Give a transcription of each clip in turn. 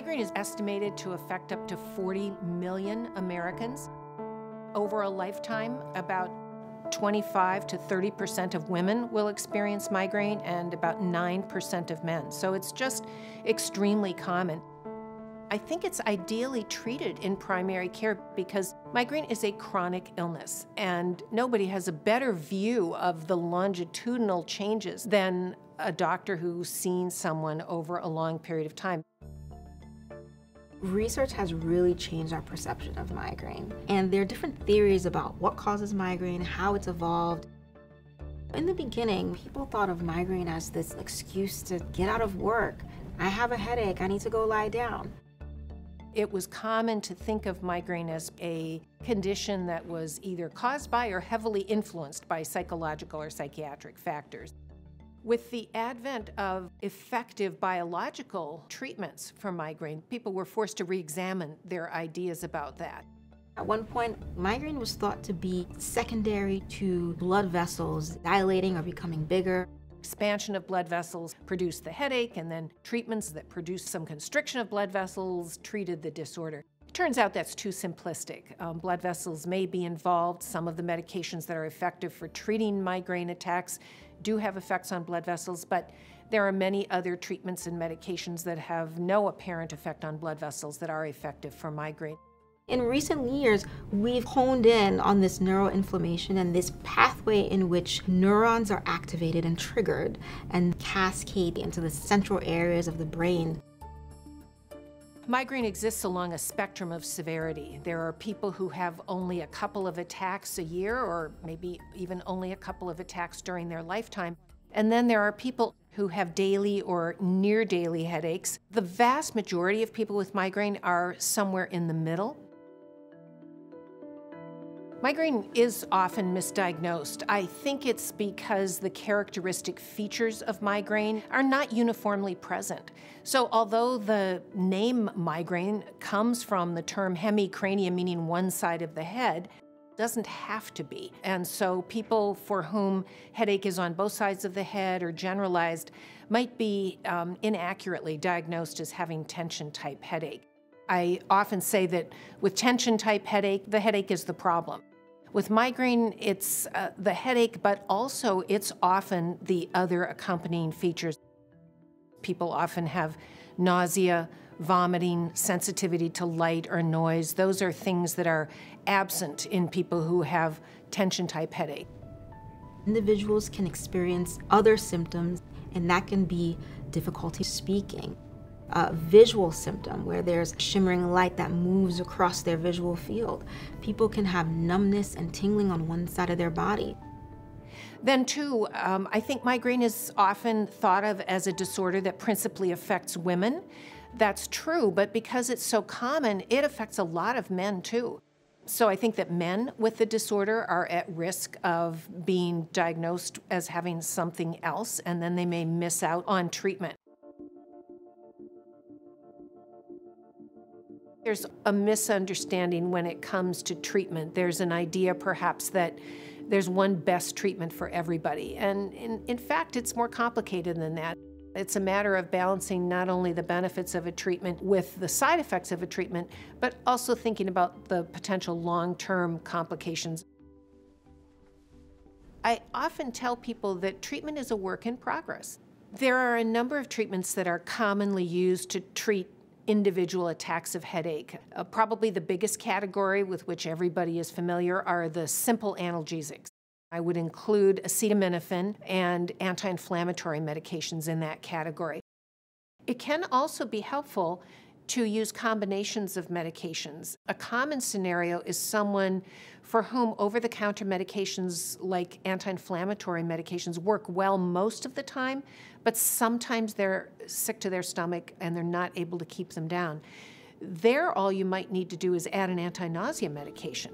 Migraine is estimated to affect up to 40 million Americans. Over a lifetime, about 25 to 30% of women will experience migraine and about 9% of men. So it's just extremely common. I think it's ideally treated in primary care because migraine is a chronic illness, and nobody has a better view of the longitudinal changes than a doctor who's seen someone over a long period of time. Research has really changed our perception of migraine, and there are different theories about what causes migraine, how it's evolved. In the beginning, people thought of migraine as this excuse to get out of work. I have a headache, I need to go lie down. It was common to think of migraine as a condition that was either caused by or heavily influenced by psychological or psychiatric factors. With the advent of effective biological treatments for migraine, people were forced to re-examine their ideas about that. At one point, migraine was thought to be secondary to blood vessels dilating or becoming bigger. Expansion of blood vessels produced the headache, and then treatments that produced some constriction of blood vessels treated the disorder. It turns out that's too simplistic. Blood vessels may be involved. Some of the medications that are effective for treating migraine attacks do have effects on blood vessels, but there are many other treatments and medications that have no apparent effect on blood vessels that are effective for migraine. In recent years, we've honed in on this neuroinflammation and this pathway in which neurons are activated and triggered and cascade into the central areas of the brain. Migraine exists along a spectrum of severity. There are people who have only a couple of attacks a year, or maybe even only a couple of attacks during their lifetime. And then there are people who have daily or near daily headaches. The vast majority of people with migraine are somewhere in the middle. Migraine is often misdiagnosed. I think it's because the characteristic features of migraine are not uniformly present. So although the name migraine comes from the term hemicrania, meaning one side of the head, it doesn't have to be. And so people for whom headache is on both sides of the head or generalized might be inaccurately diagnosed as having tension-type headache. I often say that with tension-type headache, the headache is the problem. With migraine, it's the headache, but also it's often the other accompanying features. People often have nausea, vomiting, sensitivity to light or noise. Those are things that are absent in people who have tension-type headache. Individuals can experience other symptoms, and that can be difficulty speaking. A visual symptom where there's shimmering light that moves across their visual field. People can have numbness and tingling on one side of their body. Then too, I think migraine is often thought of as a disorder that principally affects women. That's true, but because it's so common, it affects a lot of men too. So I think that men with the disorder are at risk of being diagnosed as having something else, and then they may miss out on treatment. There's a misunderstanding when it comes to treatment. There's an idea perhaps that there's one best treatment for everybody. And in fact, it's more complicated than that. It's a matter of balancing not only the benefits of a treatment with the side effects of a treatment, but also thinking about the potential long-term complications. I often tell people that treatment is a work in progress. There are a number of treatments that are commonly used to treat individual attacks of headache. Probably the biggest category with which everybody is familiar are the simple analgesics. I would include acetaminophen and anti-inflammatory medications in that category. It can also be helpful to use combinations of medications. A common scenario is someone for whom over-the-counter medications like anti-inflammatory medications work well most of the time, but sometimes they're sick to their stomach and they're not able to keep them down. There, all you might need to do is add an anti-nausea medication.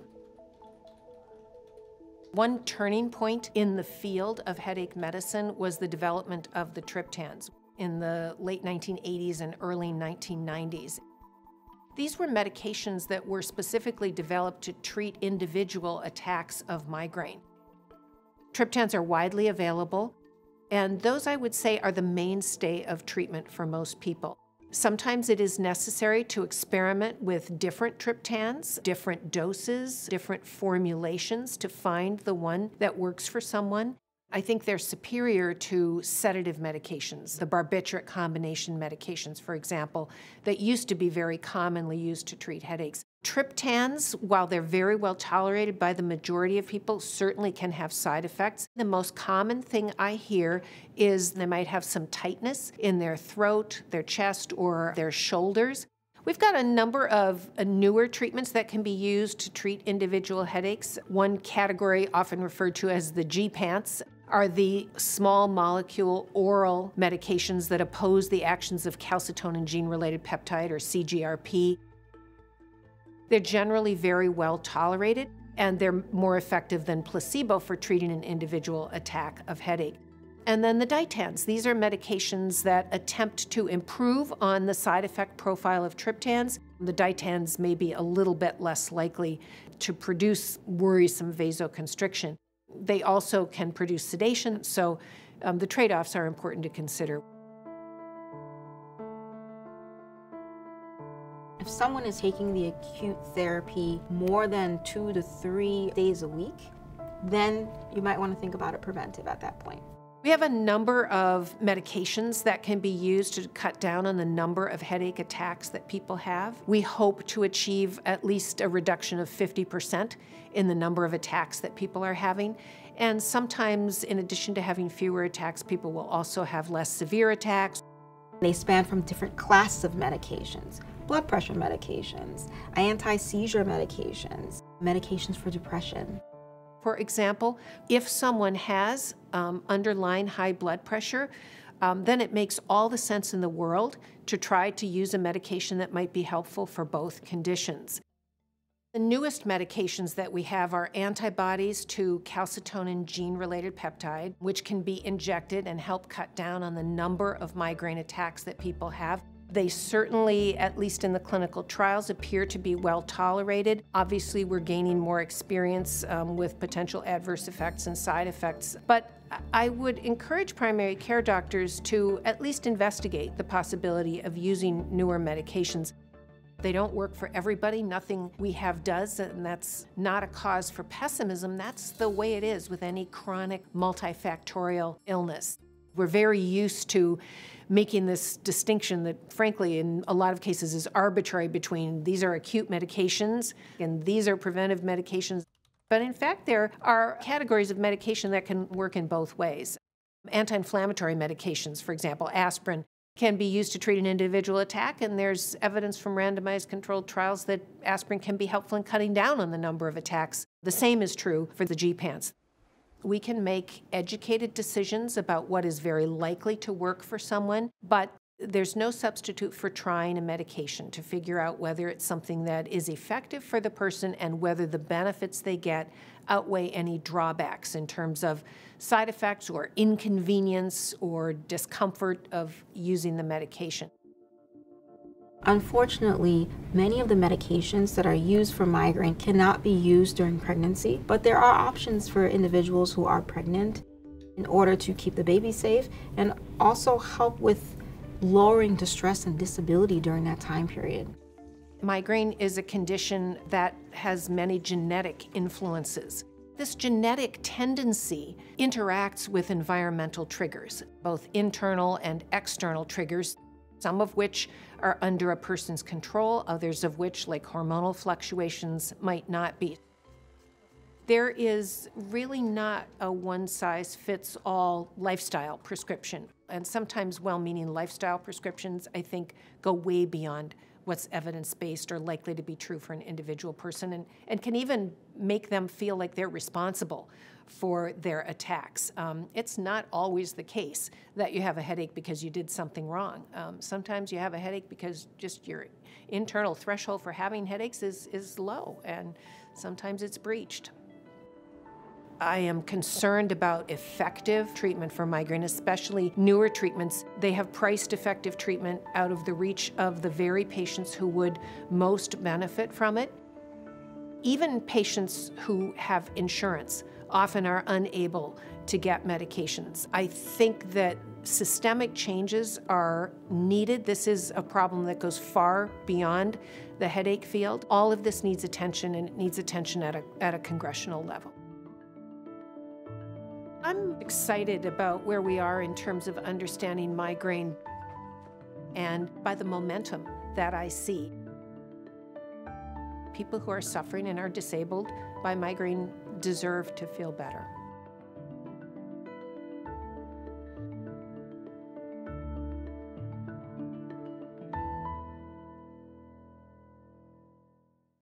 One turning point in the field of headache medicine was the development of the triptans in the late 1980s and early 1990s. These were medications that were specifically developed to treat individual attacks of migraine. Triptans are widely available, and those, I would say, are the mainstay of treatment for most people. Sometimes it is necessary to experiment with different triptans, different doses, different formulations to find the one that works for someone. I think they're superior to sedative medications, the barbiturate combination medications, for example, that used to be very commonly used to treat headaches. Triptans, while they're very well tolerated by the majority of people, certainly can have side effects. The most common thing I hear is they might have some tightness in their throat, their chest, or their shoulders. We've got a number of newer treatments that can be used to treat individual headaches. One category, often referred to as the gepants, are the small molecule oral medications that oppose the actions of calcitonin gene-related peptide, or CGRP. They're generally very well tolerated, and they're more effective than placebo for treating an individual attack of headache. And then the ditans. These are medications that attempt to improve on the side effect profile of triptans. The ditans may be a little bit less likely to produce worrisome vasoconstriction. They also can produce sedation, so the trade-offs are important to consider. If someone is taking the acute therapy more than 2 to 3 days a week, then you might want to think about a preventive at that point. We have a number of medications that can be used to cut down on the number of headache attacks that people have. We hope to achieve at least a reduction of 50% in the number of attacks that people are having. And sometimes, in addition to having fewer attacks, people will also have less severe attacks. They span from different classes of medications: blood pressure medications, anti-seizure medications, medications for depression. For example, if someone has underlying high blood pressure, then it makes all the sense in the world to try to use a medication that might be helpful for both conditions. The newest medications that we have are antibodies to calcitonin gene-related peptide, which can be injected and help cut down on the number of migraine attacks that people have. They certainly, at least in the clinical trials, appear to be well tolerated. Obviously, we're gaining more experience with potential adverse effects and side effects. But I would encourage primary care doctors to at least investigate the possibility of using newer medications. They don't work for everybody. Nothing we have does, and that's not a cause for pessimism. That's the way it is with any chronic multifactorial illness. We're very used to making this distinction that, frankly, in a lot of cases is arbitrary between these are acute medications and these are preventive medications. But in fact, there are categories of medication that can work in both ways. Anti-inflammatory medications, for example, aspirin, can be used to treat an individual attack, and there's evidence from randomized controlled trials that aspirin can be helpful in cutting down on the number of attacks. The same is true for the gepants. We can make educated decisions about what is very likely to work for someone, but there's no substitute for trying a medication to figure out whether it's something that is effective for the person and whether the benefits they get outweigh any drawbacks in terms of side effects or inconvenience or discomfort of using the medication. Unfortunately, many of the medications that are used for migraine cannot be used during pregnancy, but there are options for individuals who are pregnant in order to keep the baby safe and also help with lowering distress and disability during that time period. Migraine is a condition that has many genetic influences. This genetic tendency interacts with environmental triggers, both internal and external triggers, some of which are under a person's control, others of which, like hormonal fluctuations, might not be. There is really not a one-size-fits-all lifestyle prescription, and sometimes well-meaning lifestyle prescriptions, I think, go way beyond what's evidence-based or likely to be true for an individual person, and can even make them feel like they're responsible for their attacks. It's not always the case that you have a headache because you did something wrong. Sometimes you have a headache because just your internal threshold for having headaches is low, and sometimes it's breached. I am concerned about effective treatment for migraine, especially newer treatments. They have priced effective treatment out of the reach of the very patients who would most benefit from it. Even patients who have insurance often are unable to get medications. I think that Systemic changes are needed. This is a problem that goes far beyond the headache field. All of this needs attention, and it needs attention at a congressional level. I'm excited about where we are in terms of understanding migraine and by the momentum that I see. People who are suffering and are disabled by migraine deserve to feel better.